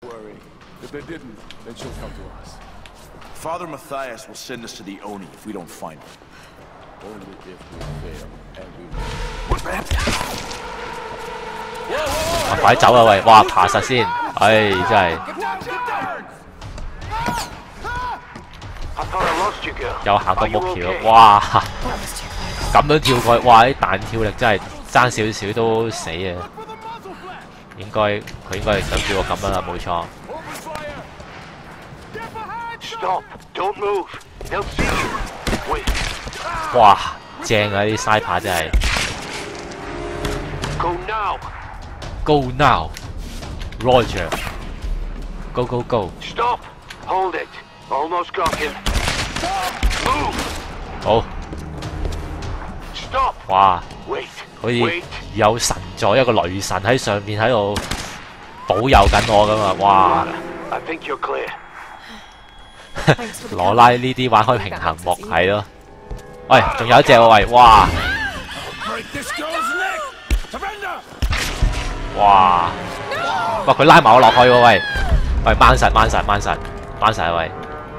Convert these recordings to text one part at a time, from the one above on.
worry. If they didn't, then she'll come to us. Father Matthias will send us to the Oni if we don't find her. Only if we fail, and we will. 快走啊喂！哇，爬實先，唉，真係又行到木橋，哇！咁樣跳過去，哇！啲彈跳力真係爭少少都死啊！佢應該係想叫我咁樣啦，冇錯。哇！正啊！啲嘥扒真係。Go now, Roger. Go go go. Stop. Hold it. Almost got him. Move. 好。 Stop. 哇！ Wait. 好似有神在，一個雷神喺上面喺度保佑緊我咁啊！哇！ I think you're clear. 羅拉呢啲玩開平衡木係咯。喂，仲有一隻喎喂！哇！哇！哇！佢拉埋我落去喎喂！喂，掹實喂！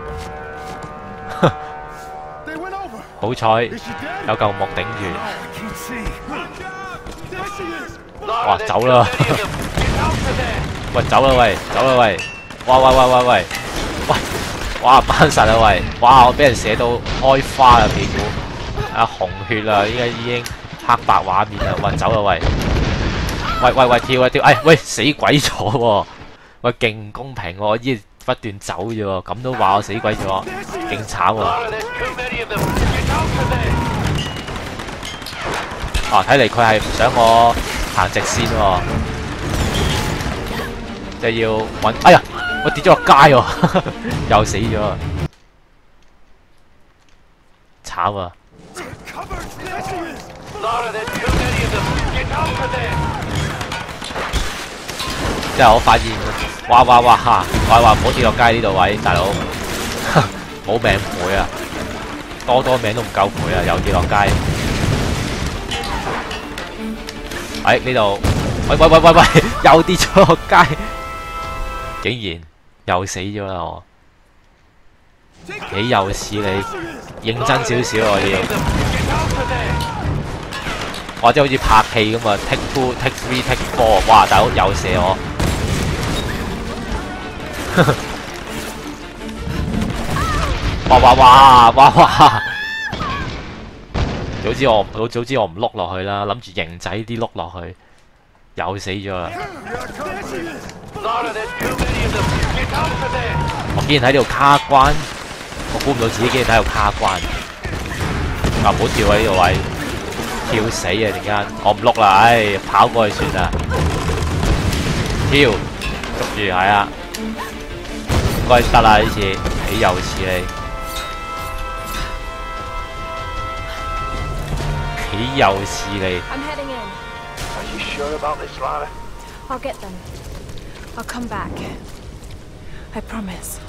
好彩有嚿木頂住。哇！走啦！喂，走啦喂！喂！哇！掹實啊喂！哇！我俾人射到開花啦屁股，啊紅血啦！依家已經黑白畫面啦！喂，走啦喂！喂，跳啊跳！哎，喂，死鬼咗喎！喂，勁唔公平喎！我依家不斷走啫喎，咁都話我死鬼咗，勁慘喎！啊，睇嚟佢係唔想我行直線喎，即係要揾。哎呀，我跌咗落街喎，又死咗啊！慘啊！即係我發現，哇！我話唔好跌落街呢度位，大佬冇命賠啊！多命都唔夠賠啊！又跌落街。喺呢度，喂！又跌咗落街，竟然又死咗啦！我幾有事你，認真少少我要。或者好似拍戲咁啊 ，take two、take three、take four， 哇！大佬又射我。哇！早知我唔碌落去啦，諗住型仔啲碌落去，又死咗啦！我竟然喺度卡關，我估唔到自己竟然喺度卡關。啊！唔好跳喺呢度位，跳死啊！突然間，我唔碌啦，唉，跑過去算啦。跳，捉住係啊！應該得啦呢次，幾有似你。幾有似你。 I'm heading in. Are you sure about this, Lara? I'll get them. I'll come back. I promise.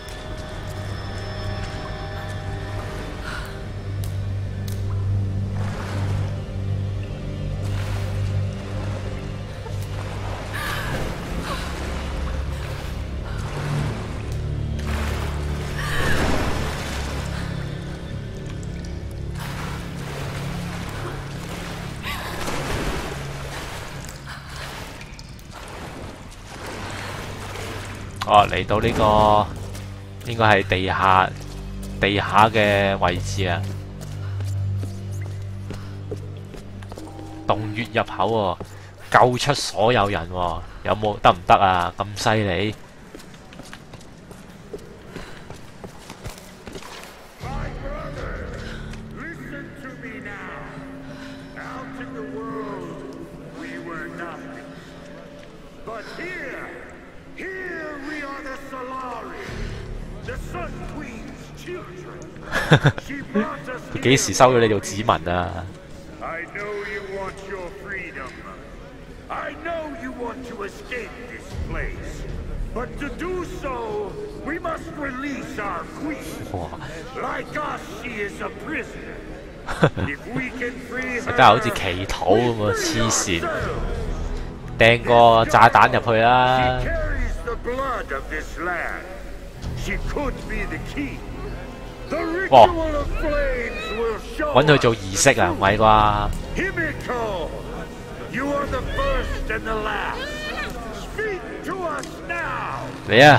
哦，嚟到呢個應該係地下嘅位置啊！洞穴入口喎，救出所有人喎，有冇得唔得啊？咁犀利！佢幾時收咗你做子民啊？ I know you want your freedom. I know you want to escape this place. But to do so, we must release our queen. Like us, she is a prisoner. If we can free her, 真係好似祈禱咁啊！黐線，掟個炸彈入去啦！ blood of this land. She could be the key. The 哇！ ritual of flames will show 揾佢做 us 儀式啊？唔係啩？ Himiko, you are the first and the last. Speak to us now. 嚟啊！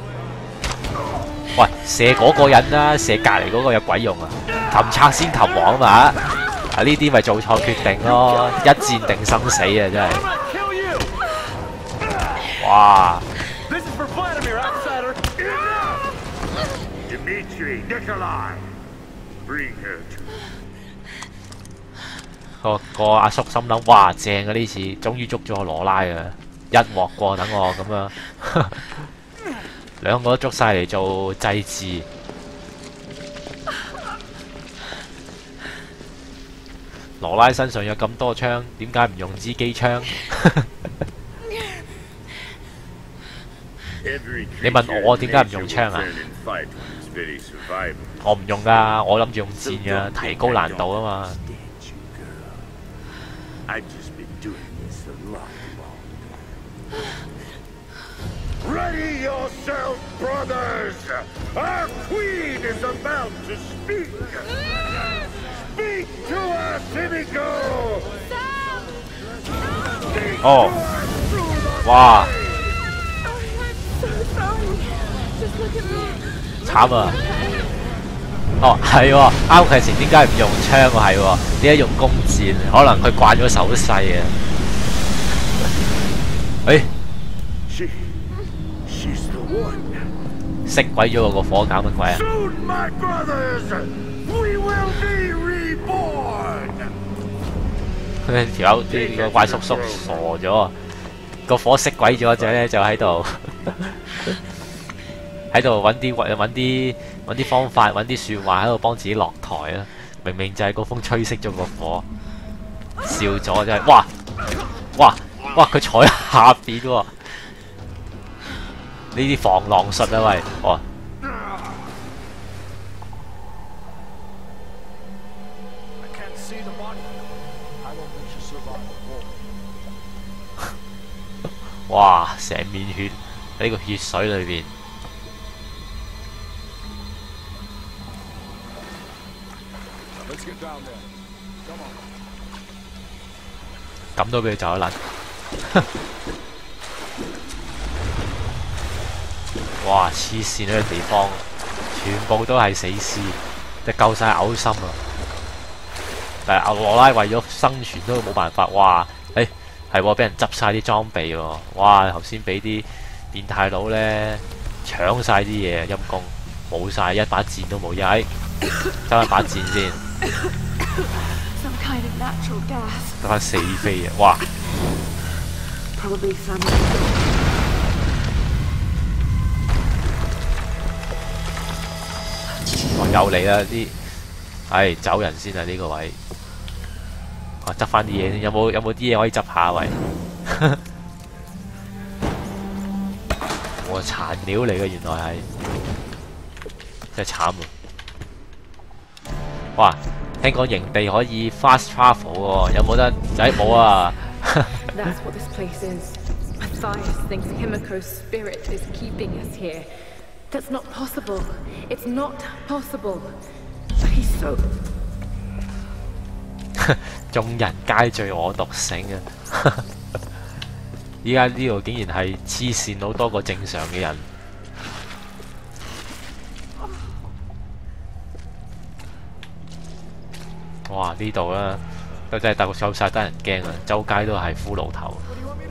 喂，射嗰個人啦，射隔離嗰個有鬼用啊！擒賊先擒王啊嘛！啊呢啲咪做錯決定咯，一戰定生死啊！真係。哇！ This is for Vladimir, outsider. Enough! Dmitri, Nikolai, bring her to 個阿叔心諗，哇正啊！呢次終於捉咗個羅拉啊！一鑊過，等我咁樣，兩個都捉晒嚟做祭祀。羅拉身上有咁多槍，點解唔用支機槍？你問我點解唔用槍啊？我唔用㗎，我諗住用箭㗎，提高難度啊嘛。 I've just been doing this a lot longer. Ready yourself, brothers! Our queen is about to speak! Speak to us, Himiko! Speak Oh. to us through the 哇！ flames! So sorry. Just look at me. 慘啊！哦，係喎，啱佢前點解唔用槍喎？係喎，點解用弓箭？可能佢慣咗手勢啊！誒， She's the one. 熄鬼咗我個火搞乜鬼啊！ Soon, my brothers, we will be reborn! 條友啲個怪叔叔傻咗，個火熄鬼咗隻咧就喺度揾啲方法，揾啲説話喺度幫自己落台啊！明明就係個風吹熄咗個火，笑咗真係，哇！佢坐喺下邊喎，呢啲防狼術啊喂，哦！ 哇！成面血喺個血水裏邊，咁都俾佢走得甩。哇！黐線呢個地方，全部都係死屍，就夠晒嘔心啊！但係阿羅拉為咗生存都冇辦法，哇！係喎，俾人執晒啲裝備喎！哇，頭先俾啲變態佬咧搶晒啲嘢，陰公冇晒，一把箭都冇，執一把箭先， Some kind of natural gas. 得翻4飛啊！哇！ Probably some. 又嚟啦啲，走人先啊！呢個位。 執翻啲嘢先，有冇啲嘢可以執下喂？我殘料嚟嘅，原來係真係慘啊！哇，聽講營地可以 fast travel 喎，有冇得？冇啊！ That's what this place is. Matthias thinks Himiko's spirit is keeping us here. That's not possible. It's not possible. He's so. 眾人皆醉我獨醒啊！依家呢度竟然係黐線佬多過正常嘅人。哇！呢度啦，都真係夠晒得人驚啊！周街都係骷髏頭。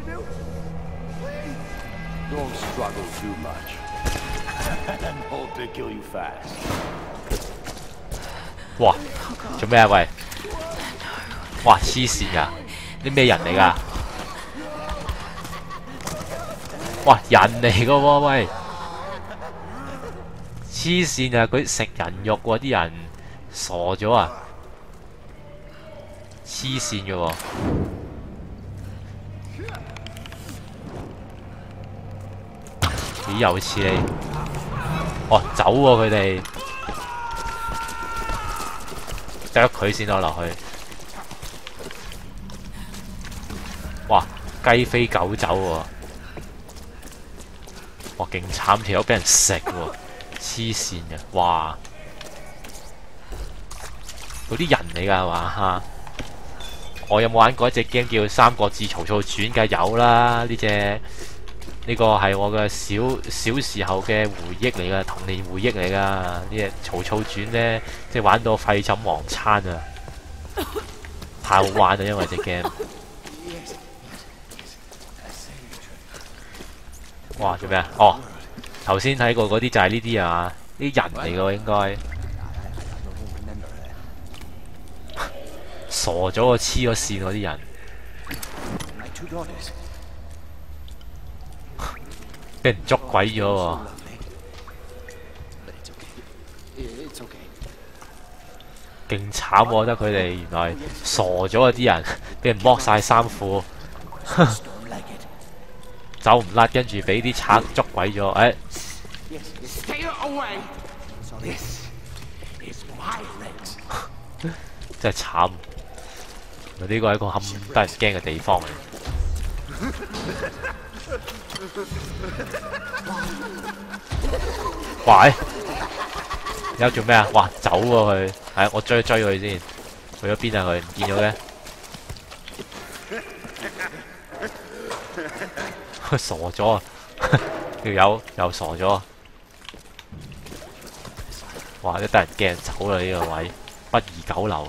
Don't struggle too much. And hope they kill you fast. 哇！做咩啊？喂！ 哇！黐線㗎，啲咩人嚟㗎？哇！人嚟㗎喎，喂！黐線啊！佢食人肉喎，啲人傻咗啊！黐線嘅喎，幾有似你？哦，走喎佢哋，啄佢先攞落去。 哇！雞飛狗走喎！ 哇，勁慘，條友俾人食喎，黐線嘅，哇！嗰啲人嚟㗎係嘛嚇？我有冇玩過一隻 game 叫《三國志曹操傳》嘅？有啦，呢個係我嘅小時候嘅回憶嚟㗎，童年回憶嚟㗎。呢隻《曹操傳》呢，即係玩到廢寢忘餐啊！太好玩啊，因為隻 game。哇！做咩啊？哦，頭先睇過嗰啲就係呢啲啊，啲人嚟㗎應該。傻咗喎，黐咗線嗰啲人，俾人捉鬼咗喎，勁慘我覺得佢哋原來傻咗啊！啲人俾人剝晒衫褲，走唔甩，跟住俾啲賊捉鬼咗，誒！真係慘。呢個係一個冚得人驚嘅地方嚟。喂！而家做咩啊？哇！走喎佢，係我追佢先。去咗邊啊？佢唔見咗嘅。佢傻咗啊！條友又傻咗。哇！一得人驚走啦呢個位，不宜久留。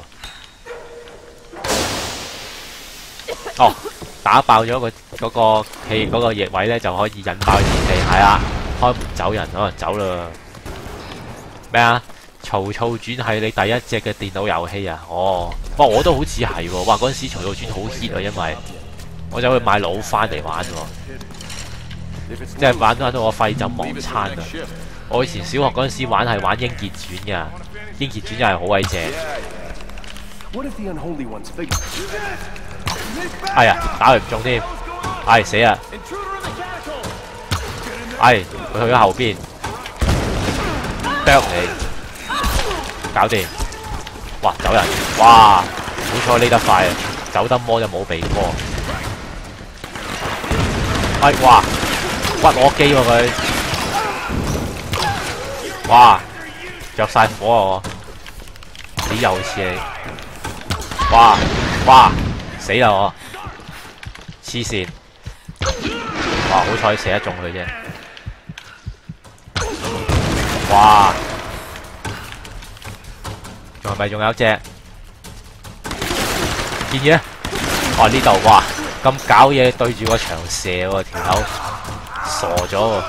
哦，打爆咗嗰個氣嗰個翼位咧，就可以引爆電器，係啊，開門走人，可能走啦。咩啊？曹操傳係你第一隻嘅電腦遊戲啊？哦，哇，我都好似係喎，哇！嗰陣時曹操傳好 hit 啊，因為我走去買老翻嚟玩喎，即係玩到我廢寢忘餐啊！我以前小學嗰陣時玩係玩英傑傳㗎，英傑傳又係好鬼正。哎呀，打佢唔中添，哎死啊！哎，佢去咗後邊，啄你，搞掂！哇，走人！哇，好彩匿得快啊，走得魔就冇避過。哎，哇，屈我機喎佢！哇，着晒火啊我，你又似你！哇哇！死啦我，黐線！哇，好彩射得中佢啫！哇，係咪仲有一隻？見嘢？哦呢度哇，咁搞嘢對住個牆射喎，條友傻咗喎！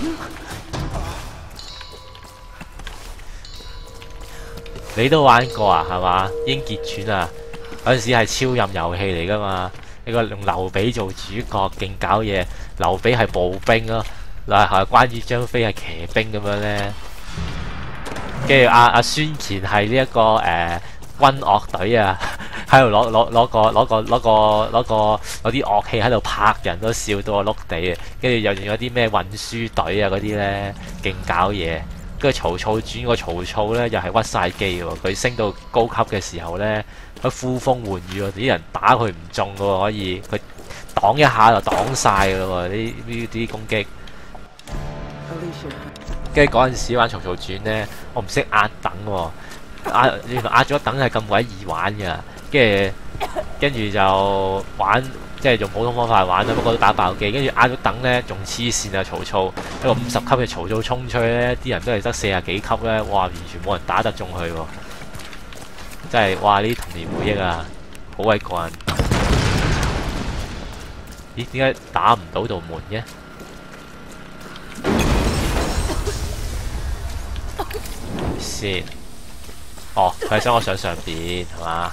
你都玩過啊？係嘛？英傑傳啊！嗰陣時係超任遊戲嚟噶嘛？呢個用劉備做主角，勁搞嘢。劉備係步兵咯，嗱係關羽張飛係騎兵咁樣咧。跟住阿孫乾係呢一個軍樂隊啊，喺度攞啲樂器喺度拍人，都笑到我碌地啊！跟住又仲有啲咩運輸隊啊嗰啲咧，勁搞嘢。跟住曹操傳個曹操咧又係屈晒機喎，佢升到高級嘅時候咧，佢呼風喚雨喎，啲人打佢唔中嘅喎，可以佢擋一下就擋晒嘅喎，呢啲攻擊。跟住嗰陣時玩曹操傳咧，我唔識壓等喎，原來壓咗等係咁鬼易玩㗎，跟住就玩。即係用普通方法玩啦，不過都打爆機。跟住壓咗等咧，仲黐線啊！曹操一個50級嘅曹操衝出去咧，啲人都係得40幾級咧，哇！完全冇人打得中佢喎，真係哇！呢啲童年回憶啊，好鬼過癮。咦？點解打唔到道門嘅？先，哦，佢係想我上邊係嘛？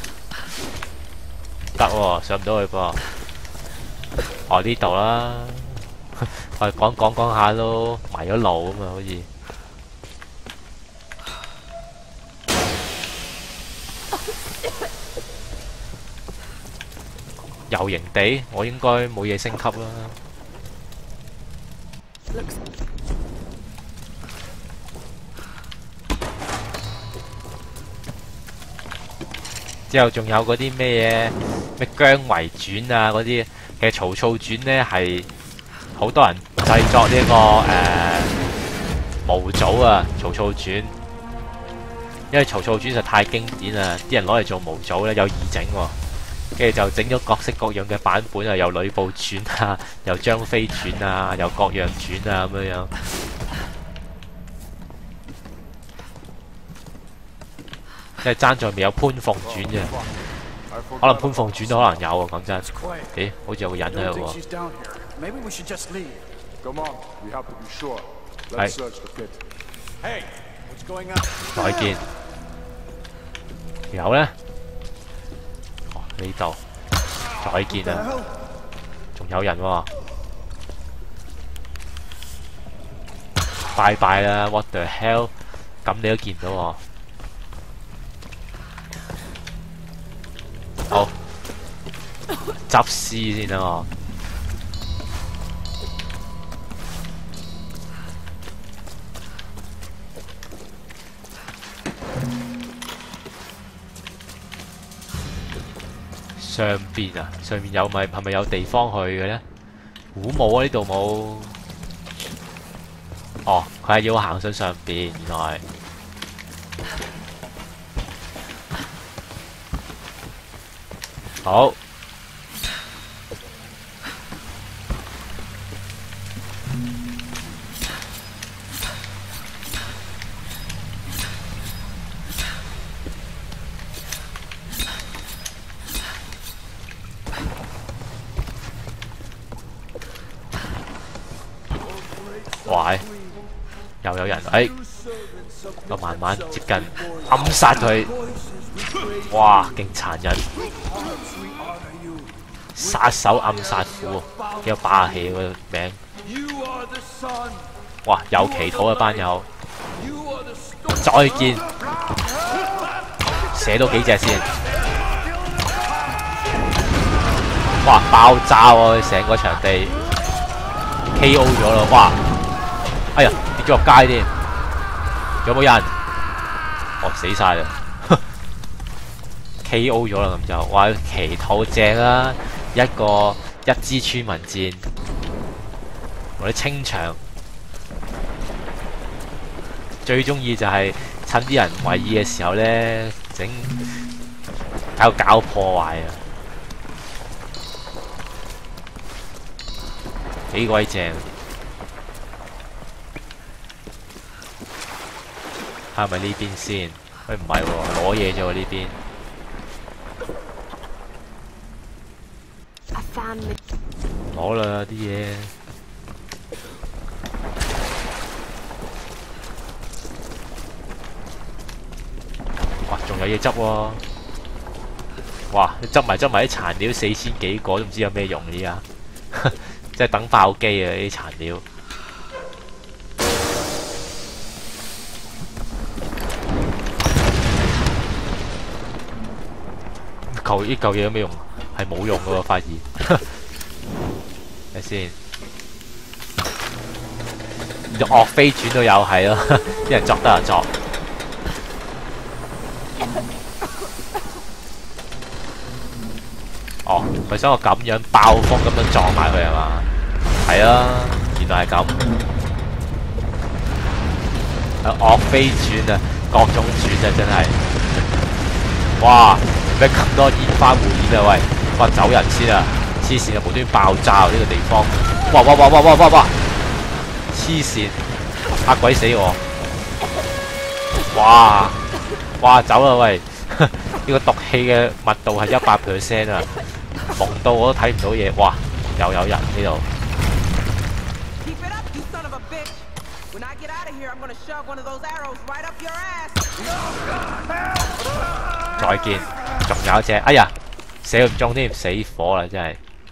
得喎，上唔到去噃。哦呢度啦，我講下都迷咗路咁啊，好似。遊營地，我應該冇嘢升級啦。之後仲有嗰啲咩嘢咩姜維傳啊嗰啲，其實曹操傳呢係好多人製作呢、個模組啊，曹操傳。因為曹操傳實太經典啦，啲人攞嚟做模組咧有易整喎，跟住就整咗各式各樣嘅版本啊，由呂布傳啊，由張飛傳啊，由各樣傳啊咁樣。即係爭在未有潘鳳傳啫，可能潘鳳傳都可能有喎，講真。咦，好似有個人喺度喎。係。再見。有咧？哦，呢度。再見啊！仲有人喎。拜拜啦 ！What the hell？ 咁你都見唔到喎。好，執屍先啊！上邊啊，上面有咪係咪有地方去嘅咧？估冇啊，呢度冇。哦，佢係要行上上邊，原來。好。喂，又有人，我慢慢接近，暗殺佢。哇，勁殘忍！殺手暗殺虎，幾有霸氣個名。哇，有祈禱啊班友，再見，射到幾隻先？哇，爆炸喎！成個場地 KO 咗啦！哇！哎呀，跌咗落街添，有冇人？哦，死晒啦！KO 咗啦咁就，哇！祈禱正啦，一支村民戰，我哋清場。最中意就係趁啲人唔為意嘅時候咧，搞破壞啊！幾鬼正！係咪呢邊先？喂，唔係喎，攞嘢啫喎呢邊。攞啦啲嘢。哇，仲有嘢執喎！哇，你執埋啲殘料4000幾個，都唔知有咩用呢家。即係等爆機啊！呢啲殘料。呢嚿嘢有咩用？係冇用噶喎，發現。睇先，岳飛傳都有係咯，啲人作得就作。哦，佢想我咁樣爆風咁樣撞埋佢係嘛？係啊，原來係咁。岳飛傳啊，各種傳啊，真係。哇！咩咁多煙花匯演啊？喂，哇走人先啊！黐線啊，無端爆炸呢個地方！哇！黐線，嚇鬼死我！哇走啦喂！呢個毒氣嘅密度係100% 啊，蒙到我都睇唔到嘢。哇！又有人呢度。再見，仲有一隻，哎呀，射唔中添，死火啦真係。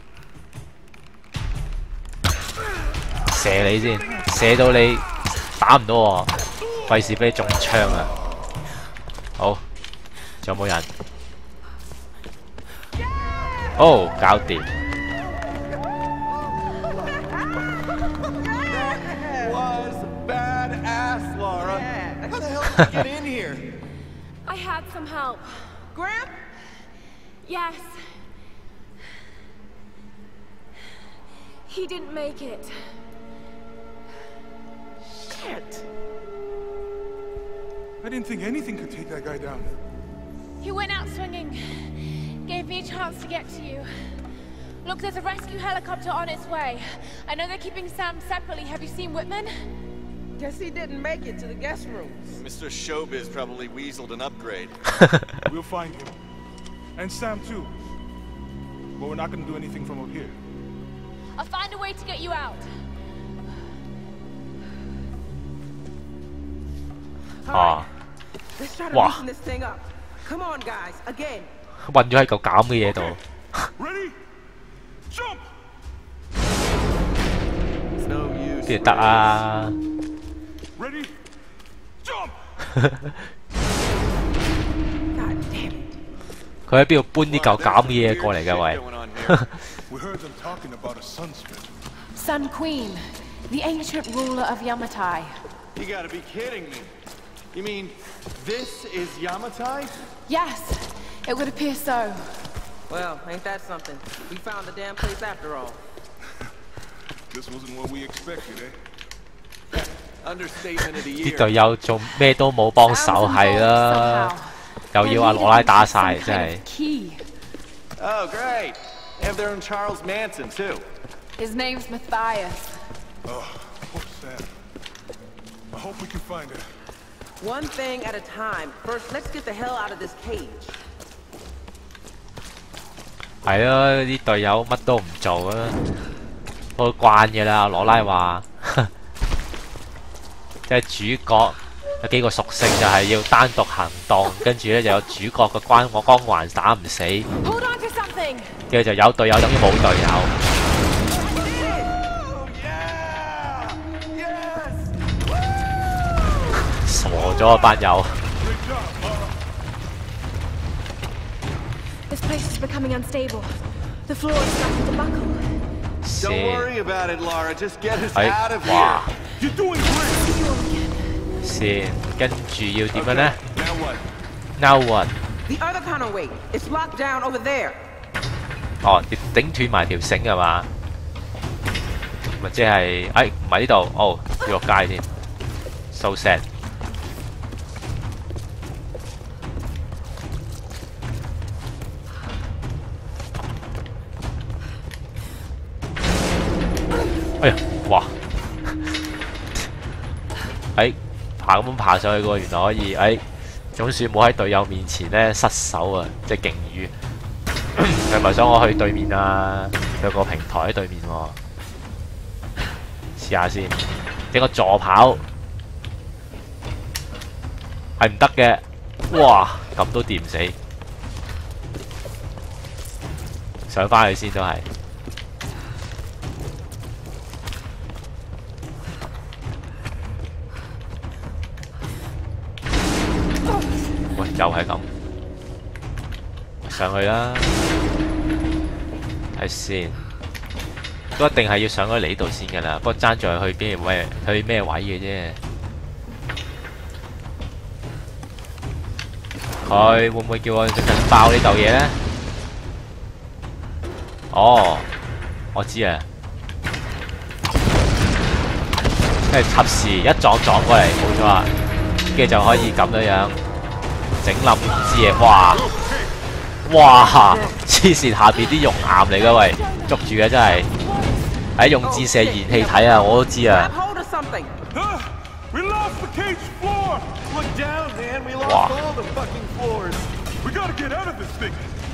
射你先，射到你打唔到我，費事俾你中槍啊！好，仲有冇人？哦，搞掂。 I had some help. Gramp? Yes. He didn't make it. I didn't think anything could take that guy down. He went out swinging. Gave me a chance to get to you. Look, there's a rescue helicopter on its way. I know they're keeping Sam separately. Have you seen Whitman? Guess he didn't make it to the guest rooms. Mr. Showbiz probably weaseled an upgrade. We'll find him. And Sam too. But we're not gonna do anything from up here. I'll find a way to get you out. Ờ. Let's try to Wow. loosen this thing up. Come on, guys. Again. 韞咗喺嚿減嘅嘢度。 Ready? Jump! It's no use. 邊度得啊？ Ready? Jump! God damn it. 佢喺邊度搬啲嚿減嘅嘢過嚟嘅喂？ We heard them talking about a sunspit. Sun Queen, the ancient ruler of Yamatai. You gotta be kidding me. You mean this is Yamatai? Yes, it would appear so. Well, ain't that something? We found the damn place after all. This wasn't what we expected, eh? Understatement of the 啲 year. 隊友做咩都冇幫手係啦，又要阿羅拉打晒，真係。 Key. Oh, great. They have their own Charles Manson, too. His name's Matthias. Oh, poor Sam. I hope we can find her. One thing at a time. First, let's get the hell out of this cage. 係啊，啲隊友乜都唔做啊，都慣嘅啦。羅拉話，即係主角有幾個屬性就係要單獨行動，跟住咧就有主角嘅光環打唔死， Hold on to something. 跟住就有隊友等於冇隊友。 傻咗啊班友！ This place is becoming unstable. The floor is starting to buckle. Don't 先 worry about it, Laura. Just get us 係 out of 哇 here.， You're doing great! 先跟住要點樣咧 Now what? ？Now what？ The other counterweight. It's locked down over there. 哦，頂斷埋條繩係嘛？咪即係，哎，唔係呢度，哦，要落街添。So sad。哎呀，哇！哎，爬咁爬上去嘅喎，原來可以，哎，總算冇喺隊友面前咧失手啊！即係勁語。佢咪想我去對面啊？有個平台喺對面喎，試下先。整個助跑係唔得嘅，哇！咁都掂唔死，上返去先都係。喂，又係咁。上去啦，睇先，都一定係要上咗嚟呢度先㗎啦。不過爭在去邊位，去咩位嘅啫。佢會唔會叫我最近爆呢嚿嘢咧？哦，我知啊，即係及時一撞過嚟，冇錯啊，跟住就可以咁樣整冧支嘢，哇！哇！黐線，下邊啲熔岩嚟㗎喂，捉住嘅真係，喺用自射燃氣體啊，我都知啊。 Grab hold of something. We lost the cage floor! Look down, man. We lost Wow. all the fucking floors. We gotta get out of this thing!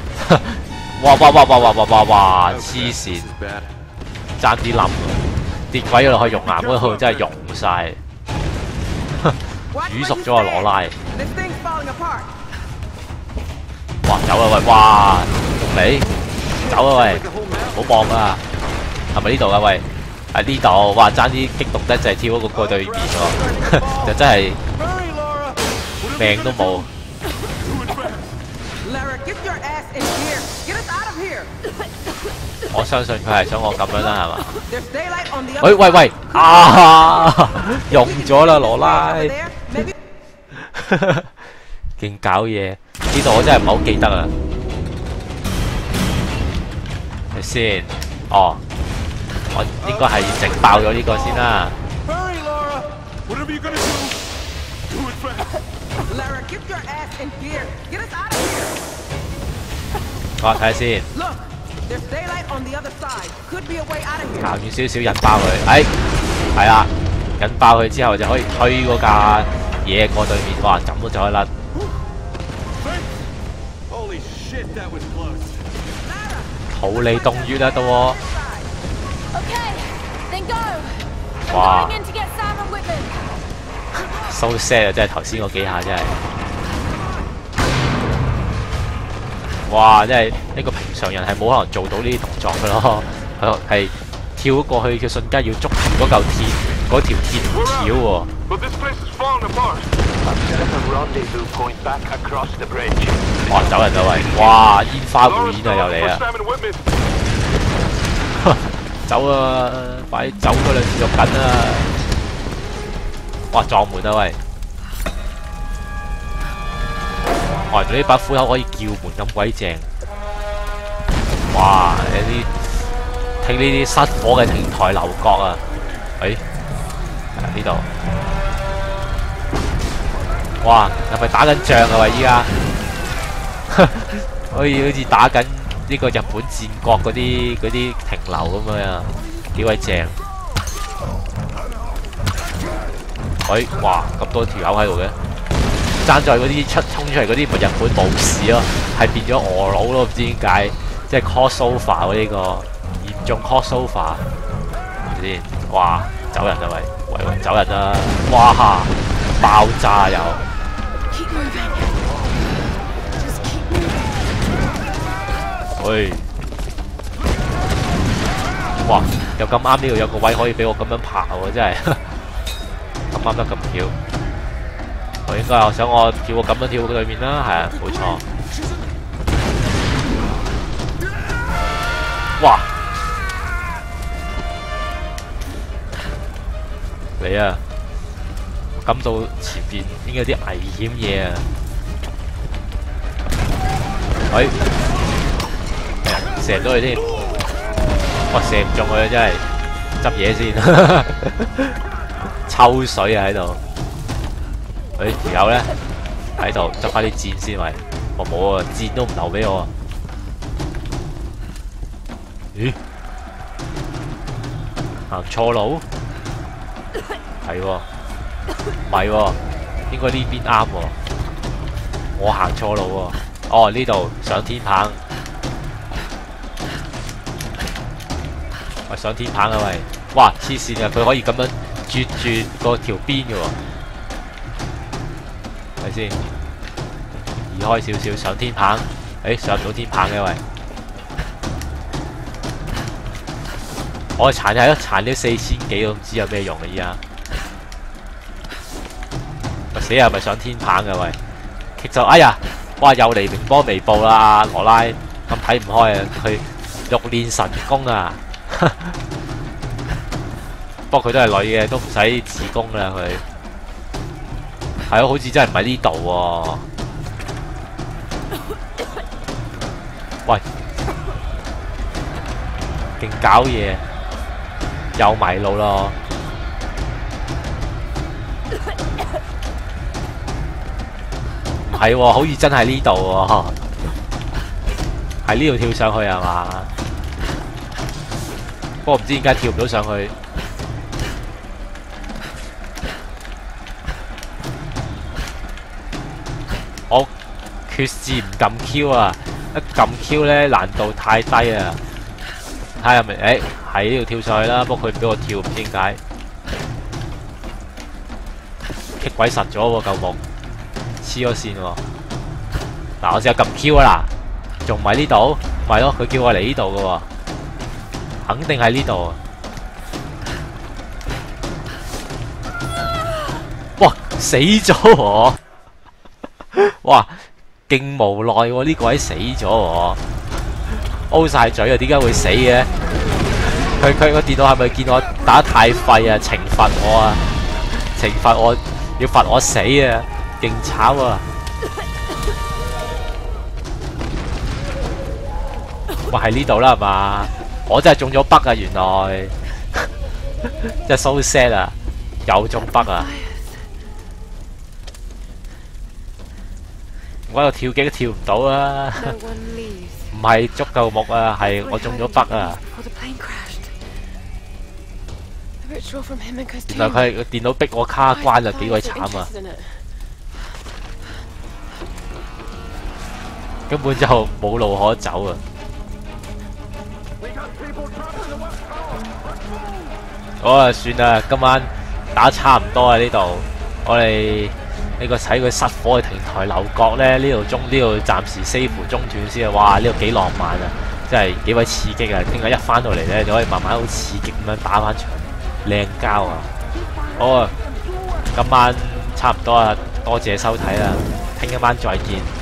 哇！黐 Okay, 線 this，is bad. 爭啲冧，跌鬼咗落去熔岩嗰度真係溶晒， Watch 煮 where 熟 you 咗個羅拉。 stand. This thing's falling apart. 哇！走啦喂！哇！你走啦喂！唔好望啊！係咪呢度啊喂？喺呢度，哇！爭啲激動得滯，跳嗰個對面喎，就真係 Hurry, Laura. 命都冇。 Lara, get your ass in here. Get us out of here. 我相信佢係想我咁樣啦，係嘛？ There's daylight on the 喂 other 喂喂！啊！用咗啦，羅拉， over there. Maybe 勁搞嘢。呢度我真係唔係好記得啊。睇先，哦，我應該係整爆咗呢個先啦。 Hurry, Laura! Whatever you're gonna do, do it fast! Lara, get your ass in gear. Get us out of here. 我睇下先。 Look, there's daylight on the other side. Could be a way out of here. 行遠少少引爆佢，係啦，引爆佢之後就可以推嗰架嘢過對面，哇，咁都就可以甩。 Holy shit, that was close. 逃離洞穴啦，到我。 Okay, then go. I'm Wow. going in to get Sam and Whitman. so sad 啊！真係頭先嗰幾下真係，哇！真係呢個平常人係冇可能做到呢啲動作嘅咯，係跳過去嘅瞬間要捉住嗰嚿鐵嗰條鐵條喎。哇！走人啦喂！哇！煙花匯演啊又嚟啊！走啊！快走嗰兩條肉緊啊！哇！撞門啊喂！哇！原來呢把斧頭可以叫門咁鬼正！哇！有啲聽呢啲失火嘅亭台樓閣啊！呢度。哇！係咪打緊仗啊喂？依家好似打緊呢個日本戰國嗰啲亭樓咁樣啊！幾鬼正！哇！咁多條友喺度嘅，爭在嗰啲衝出嚟嗰啲唔係日本武士咯，係變咗俄佬咯，唔知點解，即係 crossover 喎呢個嚴重 crossover，係咪先？哇！走人啦喂，走人啦！哇！爆炸又〜喂！哇！又咁啱呢度有個位可以俾我咁樣爬喎，真係咁啱得咁巧。我應該係想我跳過咁樣跳過對面啦，係啊，冇錯。哇！嚟啊！我感到前邊應該有啲危險嘢啊！射唔到佢添，哇！射唔中佢真係執嘢先，抽水啊喺度。條友咧喺度執翻啲箭先喂，我冇啊，箭都唔留俾我。咦？行錯路？係喎，唔係喎，應該呢邊啱喎。我行錯路喎。哦，呢度上天棚。喂，上天棚啊喂！哇，黐線啊！佢可以咁樣啜住個條邊嘅喎，係咪先？移開少少上天棚，上唔到天棚嘅喂！我殘係咯，殘咗4000幾，我唔知有咩用啊依家。咪死啊！咪上天棚嘅喂！其實哎呀，哇！又嚟明波微步啦，羅拉咁睇唔開啊！佢欲練神功啊！不過佢都係女嘅，都唔使自宮啦佢。係咯，好似真係唔係呢度喎。喂，勁搞嘢，又迷路咯。唔係喎，好似真係呢度喎。喺呢度跳上去係嘛？不過唔知點解跳唔到上去。我決志唔撳 Q 啊！一撳 Q 咧難度太低啊！睇下係咪？喺呢度跳上去啦，不過佢唔俾我跳，唔知點解。棘鬼實咗喎嚿木，黐咗線喎！嗱，我試下撳 Q 啊嗱，仲唔喺呢度？咪咯，佢叫我嚟呢度嘅喎。肯定喺呢度。哇！死咗我！哇！勁無奈喎，呢個位死咗我，O晒嘴啊！點解會死嘅？佢個電腦係咪見我打得太廢啊？懲罰我啊！懲罰我，要罰我死啊！勁慘啊！哇！喺呢度啦係嘛？我真係中咗北啊！原來真係 so sad 啊！又中北啊！ 我喺度跳機都跳唔到啊！唔係足夠木啊，係我中咗北啊！原來佢係個電腦逼我卡關啊，幾鬼慘啊！根本就冇路可走啊！好啊，算啦，今晚打差唔多啊呢度，我哋呢個睇佢失火嘅亭台樓閣咧，呢度暫時 save 中斷先啊！哇，呢度幾浪漫啊，真係幾鬼刺激啊！聽日一翻到嚟咧，就可以慢慢好刺激咁樣打翻場靚交啊！好啊，今晚差唔多啊，多謝收睇啦，聽一晚再見。